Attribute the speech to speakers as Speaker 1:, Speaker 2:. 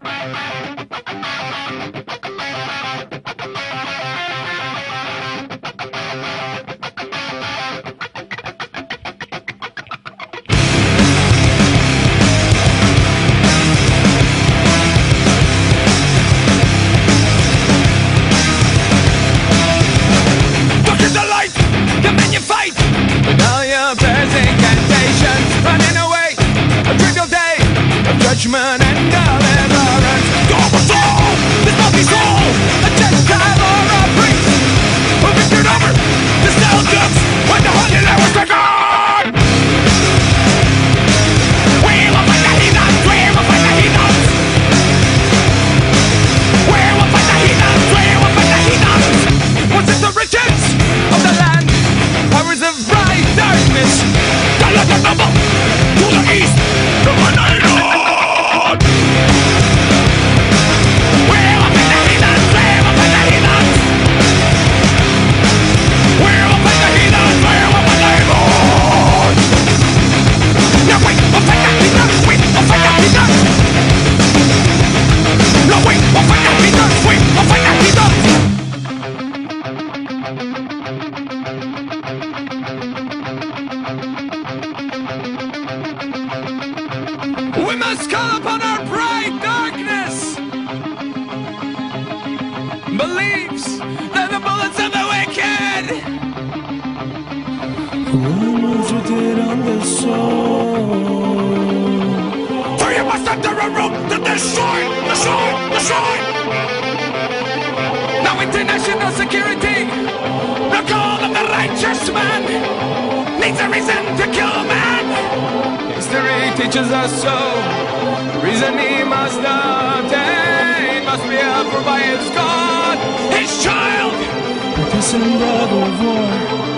Speaker 1: Judgment and deliverance. Go for soul, this must be soul. A Gentile or a priest who victored over the Seljuks when the Holy Land was taken. We will fight the heathens. We will fight the heathens. We will fight the heathens. We will fight the heathens. Once it's the riches of the land, powers of bright darkness, the land of Nubble to the east, the Vanilla. We must call upon our bright darkness. Believes that the bullets of the wicked.
Speaker 2: Wounds rooted on the soul.
Speaker 1: For you must enter a room to destroy, destroy, destroy. Now international security, the call of the righteous man, needs a reason to kill man. History teaches us so. Reason he must obtain must be approved by his God, his child.
Speaker 2: Purpose and blood of war.